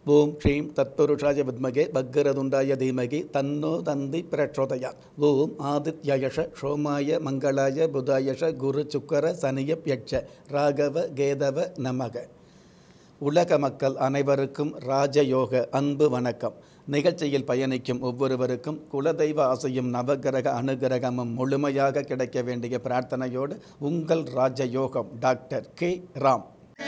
ஓம் ஸ்ரீம் தத்புருஷாய வித்மகே பக்கரதுண்டாய தீமகி தன்னோ தந்தி பிரச்சோதயாத். ஓம் ஆதித்யயஷ சோமாய மங்களாய புதாயஷ குரு சுக்கர சனியப்யட்ச ராகவ கேதவ நமக. உலக மக்கள் அனைவருக்கும் ராஜயோக அன்பு வணக்கம். நிகழ்ச்சியில் பயணிக்கும் ஒவ்வொருவருக்கும் குலதெய்வ ஆசையும் நவகிரக அனுகிரகமும் முழுமையாக கிடைக்க வேண்டிய பிரார்த்தனையோடு உங்கள் ராஜயோகம் டாக்டர் கே ராம்.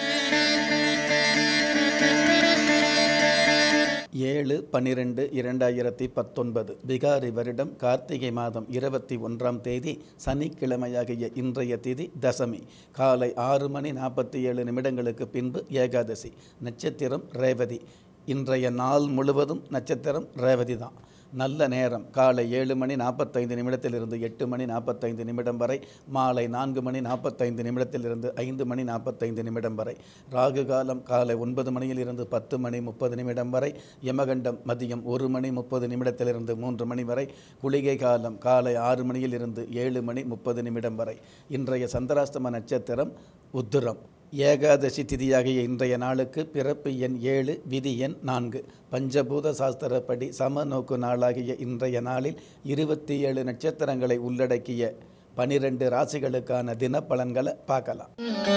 7/12/2019 பிகாரி வருடம் கார்த்திகை மாதம் 21ஆம் தேதி சனிக்கிழமையாகிய இன்றைய திதி தசமி. காலை 6:47 பின்பு ஏகாதசி. நட்சத்திரம் ரேவதி. இன்றைய நாள் முழுவதும் நட்சத்திரம் ரேவதி தான். நல்ல நேரம் காலை 7:45 8 :45 வரை, மாலை 4:45 5:45 வரை. ராகு காலம் காலை 9 10:30 வரை. யமகண்டம் மதியம் 1:30 3 வரை. குளிகை காலம் காலை 6 7:30 வரை. இன்றைய சந்திராஷ்டம நட்சத்திரம் உத்திரம். ஏகாதசி திதியாகிய இன்றைய நாளுக்கு பிறப்பு எண் 7, விதி எண் 4. பஞ்சபூத சாஸ்திரப்படி சமநோக்கு நாளாகிய இன்றைய நாளில் 27 நட்சத்திரங்களை உள்ளடக்கிய 12 ராசிகளுக்கான தினப்பலன்களை பார்க்கலாம்.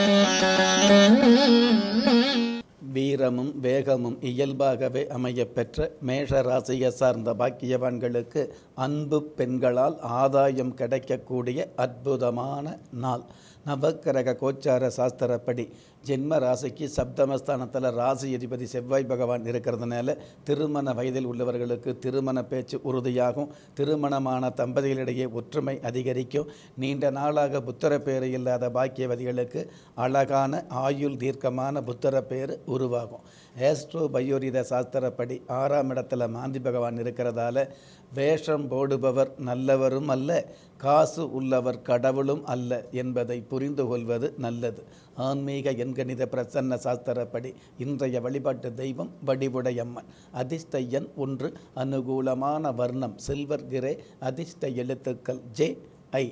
வீரமும் வேகமும் இயல்பாகவே அமையப்பெற்ற மேஷ ராசியை சார்ந்த பாக்கியவான்களுக்கு அன்பு பெண்களால் ஆதாயம் கிடைக்கக்கூடிய அற்புதமான நாள். நவக்கிரக கோச்சார சாஸ்திரப்படி ஜென்ம ராசிக்கு சப்தமஸ்தானத்தில் ராசி அதிபதி செவ்வாய் பகவான் இருக்கிறதுனால திருமண வயதில் உள்ளவர்களுக்கு திருமண பேச்சு உறுதியாகும். திருமணமான தம்பதிகளிடையே ஒற்றுமை அதிகரிக்கும். நீண்ட நாளாக புத்திர பேறு இல்லாத பாக்கியவதிகளுக்கு அழகான ஆயுள் தீர்க்கமான புத்திர பேறு உருவாகும். ஆஸ்ட்ரோ பயோரித சாஸ்திரப்படி 6ஆம் இடத்துல மாந்தி பகவான் இருக்கிறதால வேஷம் போடுபவர் நல்லவரும் அல்ல, காசு உள்ளவர் கடவுளும் அல்ல என்பதை புரிந்து கொள்வது நல்லது. ஆன்மீக எண்கணித பிரசன்ன சாஸ்திரப்படி இன்றைய வழிபாட்டு தெய்வம் வடிவுடையம்மன். அதிர்ஷ்ட எண் 1. அனுகூலமான வர்ணம் சில்வர் கிரே. அதிர்ஷ்ட எழுத்துக்கள் JI.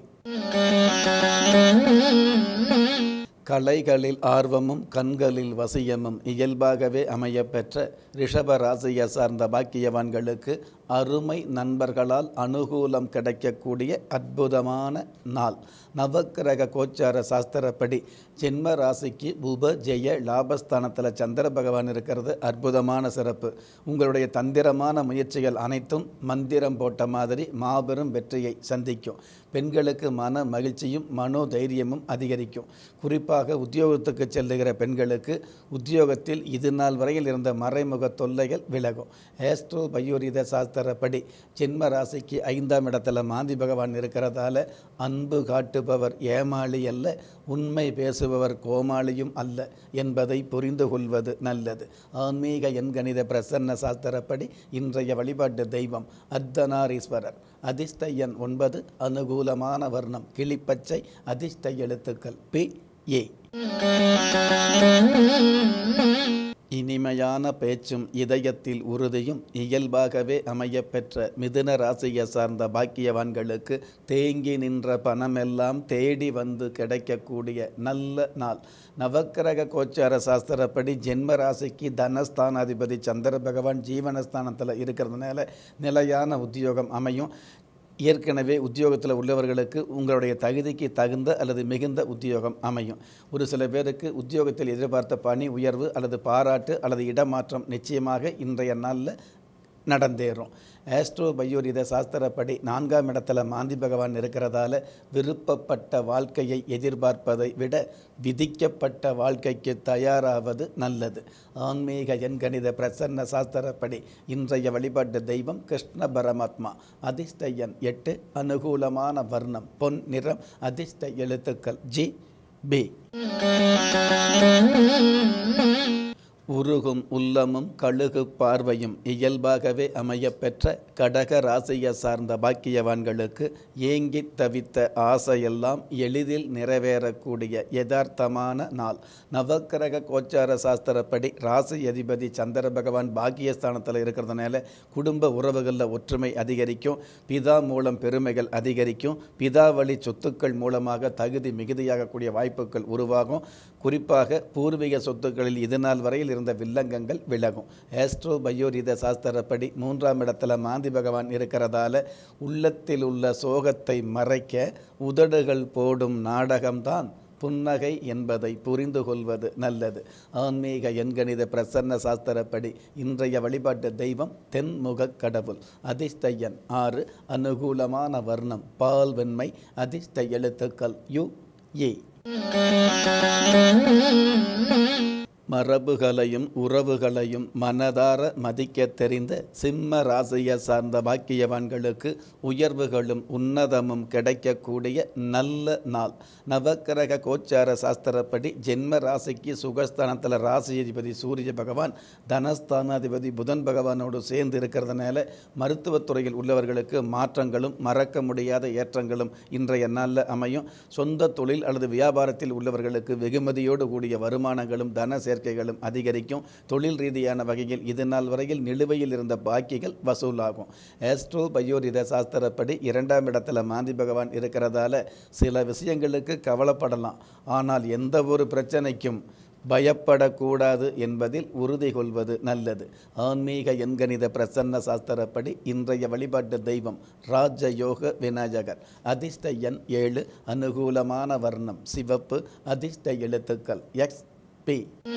கலைகளில் ஆர்வமும் கண்களில் வசியமும் இயல்பாகவே அமையப்பெற்ற ரிஷப ராசியை சார்ந்த பாக்கியவான்களுக்கு அருமை நண்பர்களால் அனுகூலம் கிடைக்கக்கூடிய அற்புதமான நாள். நவக்கிரக கோச்சார சாஸ்திரப்படி ஜென்ம ராசிக்கு உப ஜெய லாபஸ்தானத்தில் சந்திர பகவான் இருக்கிறது அற்புதமான சிறப்பு. உங்களுடைய தந்திரமான முயற்சிகள் அனைத்தும் மந்திரம் போட்ட மாதிரி மாபெரும் வெற்றியை சந்திக்கும். பெண்களுக்கு மன மகிழ்ச்சியும் மனோதைரியமும் அதிகரிக்கும். குறிப்பாக உத்தியோகத்துக்கு செல்லுகிற பெண்களுக்கு உத்தியோகத்தில் இது நாள் வரையில் இருந்த மறைமுக தொல்லைகள் விலகும். ஆஸ்ட்ரோ பயோரித சாஸ்திரப்படி ஜென்ம ராசிக்கு 5ஆம் இடத்துல மாந்தி பகவான் இருக்கிறதால அன்பு காட்டுபவர் ஏமாளி அல்ல, உண்மை பேசுபவர் கோமாளியும் அல்ல என்பதை புரிந்து கொள்வது நல்லது. ஆன்மீக எண்கணித பிரசன்ன சாஸ்திரப்படி இன்றைய வழிபாட்டு தெய்வம் அர்த்தநாரீஸ்வரர். அதிர்ஷ்ட எண் 9. அனுகூலமான வர்ணம் கிளிப்பச்சை. அதிர்ஷ்ட எழுத்துக்கள் PA. இனிமையான பேச்சும் இதயத்தில் உறுதியும் இயல்பாகவே அமையப்பெற்ற மிதுன ராசியை சார்ந்த பாக்கியவான்களுக்கு தேங்கி நின்ற பணமெல்லாம் தேடி வந்து கிடைக்கக்கூடிய நல்ல நாள். நவக்கிரக கோச்சார சாஸ்திரப்படி ஜென்ம ராசிக்கு தனஸ்தானாதிபதி சந்திர பகவான் ஜீவனஸ்தானத்தில் இருக்கிறதுனால நிலையான உத்தியோகம் அமையும். ஏற்கனவே உத்தியோகத்தில் உள்ளவர்களுக்கு உங்களுடைய தகுதிக்கு தகுந்த அல்லது மிகுந்த உத்தியோகம் அமையும். ஒரு சில பேருக்கு உத்தியோகத்தில் எதிர்பார்த்த பணி உயர்வு அல்லது பாராட்டு அல்லது இடமாற்றம் நிச்சயமாக இன்றைய நாளில் நடந்தேறும். ஆஸ்ட்ரோ பயோரித சாஸ்திரப்படி 4ஆம் இடத்துல மாந்தி பகவான் இருக்கிறதால விருப்பப்பட்ட வாழ்க்கையை எதிர்பார்ப்பதை விட விதிக்கப்பட்ட வாழ்க்கைக்கு தயாராவது நல்லது. ஆன்மீக எண்கணித பிரசன்ன சாஸ்திரப்படி இன்றைய வழிபாட்டு தெய்வம் கிருஷ்ண பரமாத்மா. அதிர்ஷ்ட எண் 8. அனுகூலமான வர்ணம் பொன் நிறம். அதிர்ஷ்ட எழுத்துக்கள் GB. உருகும் உள்ளமும் கழுகு பார்வையும் இயல்பாகவே அமையப்பெற்ற கடக ராசியை சார்ந்த பாக்கியவான்களுக்கு ஏங்கி தவித்த ஆசையெல்லாம் எளிதில் நிறைவேறக்கூடிய யதார்த்தமான நாள். நவக்கிரக கோச்சார சாஸ்திரப்படி ராசி அதிபதி சந்திர பகவான் பாக்கியஸ்தானத்தில் இருக்கிறதுனால குடும்ப உறவுகளில் ஒற்றுமை அதிகரிக்கும். பிதா மூலம் பெருமைகள் அதிகரிக்கும். பிதா வழி சொத்துக்கள் மூலமாக தகுதி மிகுதியாகக்கூடிய வாய்ப்புகள் உருவாகும். குறிப்பாக பூர்வீக சொத்துக்களில் இதுநாள் வரையில் இருந்த வில்லங்கங்கள் விலகும். ஆஸ்ட்ரோ பயோரித சாஸ்திரப்படி 3ஆம் இடத்துல மாந்தி பகவான் இருக்கிறதால உள்ளத்தில் உள்ள சோகத்தை மறைக்க உதடுகள் போடும் நாடகம்தான் புன்னகை என்பதை புரிந்து கொள்வது நல்லது. ஆன்மீக எண்கணித பிரசன்ன சாஸ்திரப்படி இன்றைய வழிபாட்டு தெய்வம் தென்முக கடவுள். அதிர்ஷ்ட எண் 6. அனுகூலமான வர்ணம் பால் வெண்மை. அதிர்ஷ்ட எழுத்துக்கள் யு ஏ. மரபுகளையும் உறவுகளையும் மனதார மதிக்க தெரிந்த சிம்ம ராசியை சார்ந்த பாக்கியவான்களுக்கு உயர்வுகளும் உன்னதமும் கிடைக்கக்கூடிய நல்ல நாள். நவக்கிரக கோச்சார சாஸ்திரப்படி ஜென்ம ராசிக்கு சுகஸ்தானத்தில் ராசி அதிபதி சூரிய பகவான் தனஸ்தானாதிபதி புதன் பகவானோடு சேர்ந்து இருக்கிறதுனால மருத்துவத்துறையில் உள்ளவர்களுக்கு மாற்றங்களும் மறக்க முடியாத ஏற்றங்களும் இன்றைய நாளில் அமையும். சொந்த தொழில் அல்லது வியாபாரத்தில் உள்ளவர்களுக்கு வெகுமதியோடு கூடிய வருமானங்களும் தன சேர்க்கைகளும் அதிகரிக்கும். தொழில் ரீதியான வகையில் இது நாள் வரையில் நிலுவையில் இருந்த பாக்கிகள் வசூலாகும். ஆஸ்ட்ரோ பயோரித சாஸ்திரப்படி 2ஆம் இடத்துல மாந்தி பகவான் இருக்கிறதால சில விஷயங்களுக்கு கவலைப்படலாம். ஆனால் எந்த ஒரு பிரச்சனைக்கும் பயப்படக்கூடாது என்பதில் உறுதி கொள்வது நல்லது. ஆன்மீக எண்கணித பிரசன்ன சாஸ்திரப்படி இன்றைய வழிபாட்டு தெய்வம் ராஜயோக விநாயகர். அதிர்ஷ்ட எண் 7. அனுகூலமான வர்ணம் சிவப்பு. அதிர்ஷ்ட எழுத்துக்கள் எக்ஸ் பி.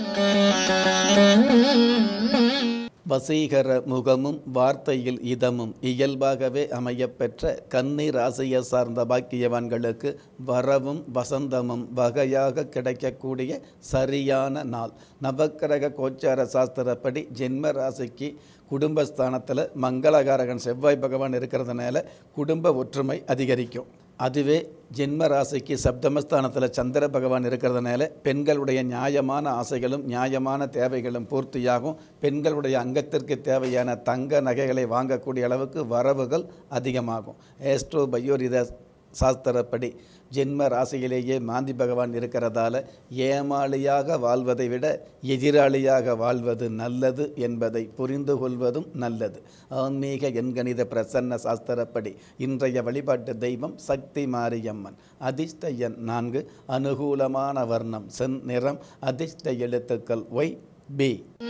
வசீகர முகமும் வார்த்தையில் இதமும் இயல்பாகவே அமையப்பெற்ற கன்னி ராசியை சார்ந்த பாக்கியவான்களுக்கு வரவும் வசந்தமும் வகையாக கிடைக்கக்கூடிய சரியான நாள். நவக்கிரக கோச்சார சாஸ்திரப்படி ஜென்ம ராசிக்கு குடும்பஸ்தானத்தில் மங்களகாரகன் செவ்வாய் பகவான் இருக்கிறதுனால குடும்ப ஒற்றுமை அதிகரிக்கும். அதுவே ஜென்ம ராசிக்கு சப்தமஸ்தானத்தில் சந்திர பகவான் இருக்கிறதுனால பெண்களுடைய நியாயமான ஆசைகளும் நியாயமான தேவைகளும் பூர்த்தியாகும். பெண்களுடைய அங்கத்திற்கு தேவையான தங்க நகைகளை வாங்கக்கூடிய அளவுக்கு வரவுகள் அதிகமாகும். ஆஸ்ட்ரோ பயோரித சாஸ்திரப்படி ஜென்ம ராசியிலேயே மாந்தி பகவான் இருக்கிறதால ஏமாளியாக வாழ்வதை விட எதிராளியாக வாழ்வது நல்லது என்பதை புரிந்து கொள்வதும் நல்லது. ஆன்மீக எண்கணித பிரசன்ன சாஸ்திரப்படி இன்றைய வழிபாட்டு தெய்வம் சக்தி மாரியம்மன். அதிர்ஷ்ட எண் 4. அனுகூலமான வர்ணம் செந்நிறம். அதிர்ஷ்ட எழுத்துக்கள் ஒய் பி.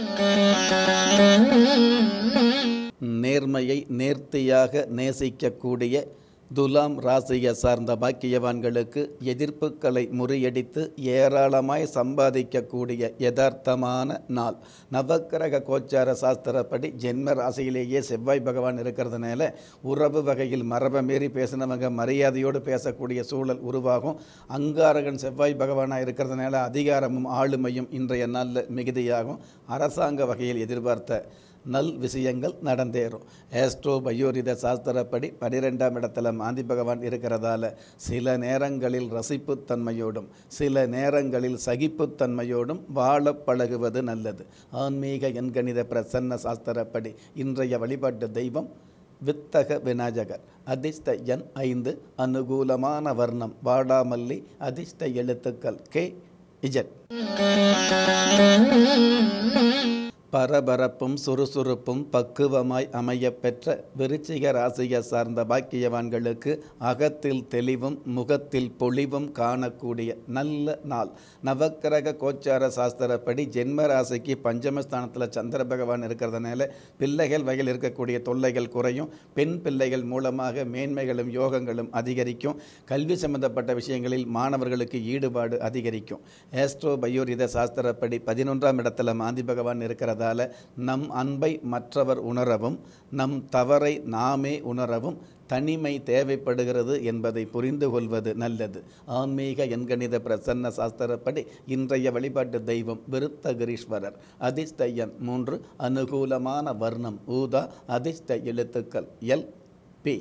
நேர்மையை நேர்த்தியாக நேசிக்கக்கூடிய துலாம் ராசியை சார்ந்த பாக்கியவான்களுக்கு எதிர்ப்புகளை முறியடித்து ஏராளமாய் சம்பாதிக்கக்கூடிய யதார்த்தமான நாள். நவக்கிரக கோச்சார சாஸ்திரப்படி ஜென்ம ராசியிலேயே செவ்வாய் பகவான் இருக்கிறதுனால உறவு வகையில் மரபை மீறி பேசினவங்க மரியாதையோடு பேசக்கூடிய சூழல் உருவாகும். அங்காரகன் செவ்வாய் பகவானாக இருக்கிறதுனால அதிகாரமும் ஆளுமையும் இன்றைய நாளில் மிகுதியாகும். அரசாங்க வகையில் எதிர்பார்த்த நல் விஷயங்கள் நடந்தேறும். ஆஸ்ட்ரோ பயோரித சாஸ்திரப்படி 12ஆம் இடத்துல மாந்தி பகவான் இருக்கிறதால சில நேரங்களில் ரசிப்புத்தன்மையோடும் சில நேரங்களில் சகிப்புத்தன்மையோடும் வாழ பழகுவது நல்லது. ஆன்மீக எண்கணித பிரசன்ன சாஸ்திரப்படி இன்றைய வழிபாட்டு தெய்வம் வித்தக விநாயகர். அதிர்ஷ்ட எண் 5. அனுகூலமான வர்ணம் வாடாமல்லி. அதிர்ஷ்ட எழுத்துக்கள் கே இஜட். பரபரப்பும் சுறுசுறுப்பும் பக்குவமாய் அமையப்பெற்ற விருச்சிக ராசியை சார்ந்த பாக்கியவான்களுக்கு அகத்தில் தெளிவும் முகத்தில் பொலிவும் காணக்கூடிய நல்ல நாள். நவக்கிரக கோச்சார சாஸ்திரப்படி ஜென்ம ராசிக்கு பஞ்சமஸ்தானத்தில் சந்திர பகவான் இருக்கிறதுனால பிள்ளைகள் வகையில் இருக்கக்கூடிய தொல்லைகள் குறையும். பெண் பிள்ளைகள் மூலமாக மேன்மைகளும் யோகங்களும் அதிகரிக்கும். கல்வி சம்பந்தப்பட்ட விஷயங்களில் மாணவர்களுக்கு ஈடுபாடு அதிகரிக்கும். ஆஸ்ட்ரோ பயோரித சாஸ்திரப்படி 11ஆம் இடத்துல மாந்தி பகவான் இருக்கிறதா நம் அன்பை மற்றவர் உணரவும் நம் தவறை நாமே உணரவும் தனிமை தேவைப்படுகிறது என்பதை புரிந்து கொள்வது நல்லது. ஆன்மீக எண்கணித பிரசன்ன சாஸ்திரப்படி இன்றைய வழிபாட்டு தெய்வம் விருத்தகிரீஸ்வரர். அதிர்ஷ்ட எண் 3. அனுகூலமான வர்ணம் ஊதா. அதிர்ஷ்ட எழுத்துக்கள் எல் பி.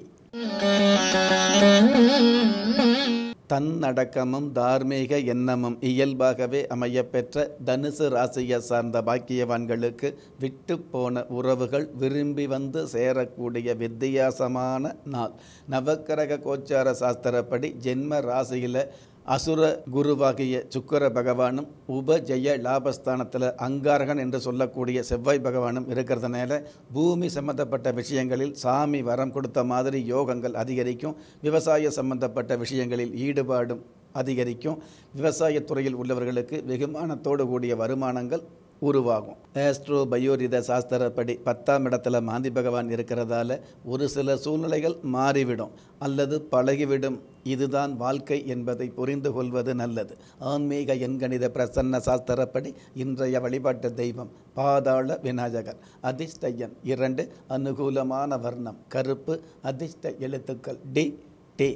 தன்னடக்கமும் தார்மீக எண்ணமும் இயல்பாகவே அமையப்பெற்ற தனுசு ராசியை சார்ந்த பாக்கியவான்களுக்கு விட்டு போன உறவுகள் விரும்பி வந்து சேரக்கூடிய வித்தியாசமான நாள். நவக்கிரக கோச்சார சாஸ்திரப்படி ஜென்ம ராசியில் அசுர குருவாகிய சுக்கிர பகவானும் உபஜய லாபஸ்தானத்தில் அங்காரகன் என்று சொல்லக்கூடிய செவ்வாய் பகவானும் இருக்கிறதுனால பூமி சம்பந்தப்பட்ட விஷயங்களில் சாமி வரம் கொடுத்த மாதிரி யோகங்கள் அதிகரிக்கும். விவசாய சம்பந்தப்பட்ட விஷயங்களில் ஈடுபாடும் அதிகரிக்கும். விவசாயத்துறையில் உள்ளவர்களுக்கு வெகுமானத்தோடு கூடிய வருமானங்கள் உருவாகும். ஆஸ்ட்ரோ பயோரித சாஸ்திரப்படி 10ஆம் இடத்துல மாந்தி பகவான் இருக்கிறதால ஒரு சில சூழ்நிலைகள் மாறிவிடும் அல்லது பழகிவிடும். இதுதான் வாழ்க்கை என்பதை புரிந்து கொள்வது நல்லது. ஆன்மீக எண்கணித பிரசன்ன சாஸ்திரப்படி இன்றைய வழிபாட்டு தெய்வம் பாதாள விநாயகர். அதிர்ஷ்ட எண் 2, அனுகூலமான வர்ணம் கருப்பு, அதிர்ஷ்ட எழுத்துக்கள் டி டி.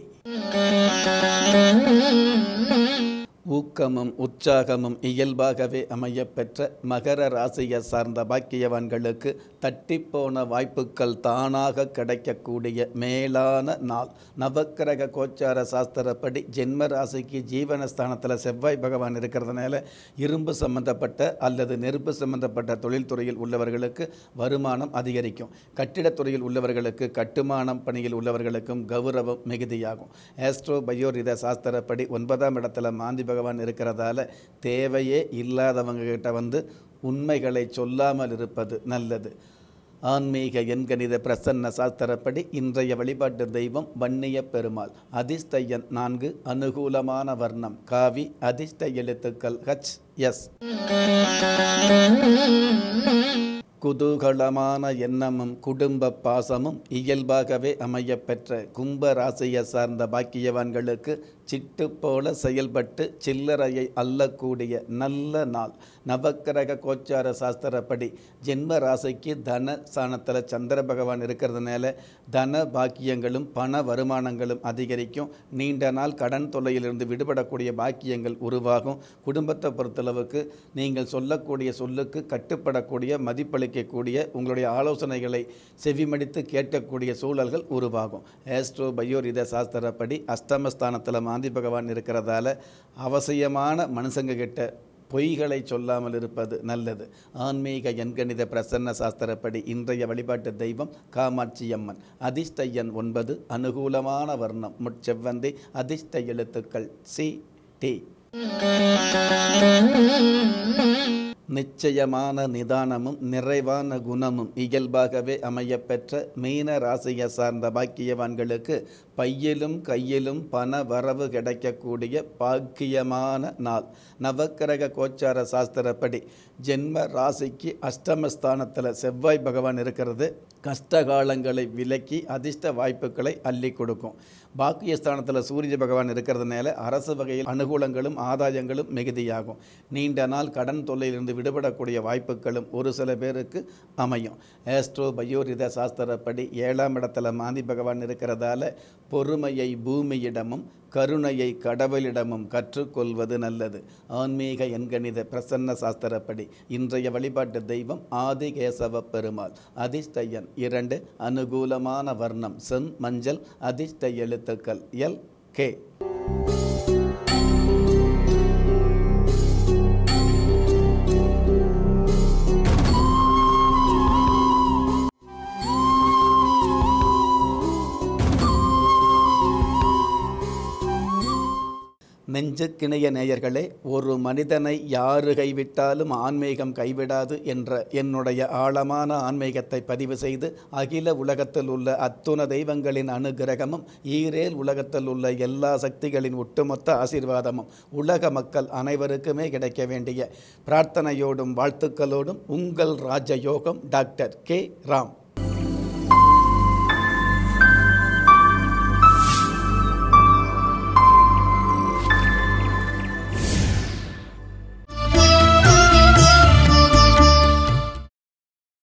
ஊக்கமும் உற்சாகமும் இயல்பாகவே அமையப்பெற்ற மகர ராசியை சார்ந்த பாக்கியவான்களுக்கு தட்டிப்போன வாய்ப்புகள் தானாக கிடைக்கக்கூடிய மேலான நாள். நவக்கிரக கோச்சார சாஸ்திரப்படி ஜென்ம ராசிக்கு ஜீவனஸ்தானத்தில் செவ்வாய் பகவான் இருக்கிறதுனால இரும்பு சம்பந்தப்பட்ட அல்லது நெருப்பு சம்பந்தப்பட்ட தொழில்துறையில் உள்ளவர்களுக்கு வருமானம் அதிகரிக்கும். கட்டிடத்துறையில் உள்ளவர்களுக்கு, கட்டுமானம் பணியில் உள்ளவர்களுக்கும் கௌரவம் மிகுதியாகும். ஆஸ்ட்ரோ பயோரித சாஸ்திரப்படி 9ஆம் இடத்துல மாந்தி பகவான் இருக்கிறதால தேவையே இல்லாதவங்க கிட்ட வந்து உண்மைகளை சொல்லாமல் இருப்பது நல்லது. ஆன்மீக எண்கணித பிரசன்ன சாஸ்திரப்படி இன்றைய வழிபாட்டு தெய்வம் வன்னிய பெருமாள். அதிர்ஷ்ட எண் 4, அனுகூலமான வர்ணம் காவி, அதிர்ஷ்ட எழுத்துக்கள் ஹச் எஸ். குதூகலமான எண்ணமும் குடும்ப பாசமும் இயல்பாகவே அமையப்பெற்ற கும்ப ராசியை சார்ந்த பாக்கியவான்களுக்கு சிட்டு போல செயல்பட்டு சில்லறையை அள்ளக்கூடிய நல்ல நாள். நவக்கிரக கோச்சார சாஸ்திரப்படி ஜென்ம ராசிக்கு தன ஸ்தானத்தில் சந்திர பகவான் இருக்கிறதுனால தன பாக்கியங்களும் பண வருமானங்களும் அதிகரிக்கும். நீண்ட நாள் கடன் தொல்லையிலிருந்து விடுபடக்கூடிய பாக்கியங்கள் உருவாகும். குடும்பத்தை பொறுத்தளவுக்கு நீங்கள் சொல்லக்கூடிய சொல்லுக்கு கட்டுப்படக்கூடிய மதிப்பளிக்கக்கூடிய உங்களுடைய ஆலோசனைகளை செவிமடித்து கேட்கக்கூடிய சூழல்கள் உருவாகும். ஆஸ்ட்ரோ பயோரித சாஸ்திரப்படி அஷ்டமஸ்தானத்தில் மாந்தி பகவான் இருக்கிறதால அவசியமான மனுஷங்க கிட்ட பொய்களை சொல்லாமல் இருப்பது நல்லது. ஆன்மீக எண்கணித பிரசன்ன சாஸ்திரப்படி இன்றைய வழிபாட்டு தெய்வம் காமாட்சி அம்மன். அதிர்ஷ்ட எண் 9, அனுகூலமான வர்ணம் முட்செவ்வந்தி, அதிர்ஷ்ட எழுத்துக்கள் சி டி. நிச்சயமான நிதானமும் நிறைவான குணமும் இயல்பாகவே அமையப்பெற்ற மீன ராசியை சார்ந்த பாக்கியவான்களுக்கு பையிலும் கையிலும் பண வரவு கிடைக்கக்கூடிய பாக்கியமான நாள். நவக்கிரக கோச்சார சாஸ்திரப்படி ஜென்ம ராசிக்கு அஷ்டமஸ்தானத்தில் செவ்வாய் பகவான் இருக்கிறது கஷ்டகாலங்களை விலக்கி அதிர்ஷ்ட வாய்ப்புகளை அள்ளி கொடுக்கும். பாக்கியஸ்தானத்தில் சூரிய பகவான் இருக்கிறதுனால அரசு வகையில் அனுகூலங்களும் ஆதாயங்களும் மிகுதியாகும். நீண்ட நாள் கடன் தொல்லையிலிருந்து விடுபடக்கூடிய வாய்ப்புகளும் ஒரு சில பேருக்கு அமையும். ஆஸ்ட்ரோ பயோரித சாஸ்திரப்படி 7ஆம் இடத்துல மாந்தி பகவான் இருக்கிறதால பொறுமையை பூமியிடமும் கருணையை கடவுளிடமும் கற்றுக்கொள்வது நல்லது. ஆன்மீக எண்கணித பிரசன்ன சாஸ்திரப்படி இன்றைய வழிபாட்டு தெய்வம் ஆதிகேசவ பெருமாள். அதிர்ஷ்ட எண் 2, அனுகூலமான வர்ணம் செம் மஞ்சள், அதிர்ஷ்ட எழுத்துக்கள் எல் கே. நெஞ்சுக்கிணைய நேயர்களே, ஒரு மனிதனை யாரு கைவிட்டாலும் ஆன்மீகம் கைவிடாது என்ற என்னுடைய ஆழமான ஆன்மீகத்தை பதிவு செய்து அகில உலகத்தில் உள்ள அத்துண தெய்வங்களின் அனுகிரகமும் ஈரேல் உலகத்தில் உள்ள எல்லா சக்திகளின் ஒட்டுமொத்த ஆசீர்வாதமும் உலக மக்கள் அனைவருக்குமே கிடைக்க வேண்டிய பிரார்த்தனையோடும் வாழ்த்துக்களோடும் உங்கள் ராஜயோகம் டாக்டர் கே ராம்.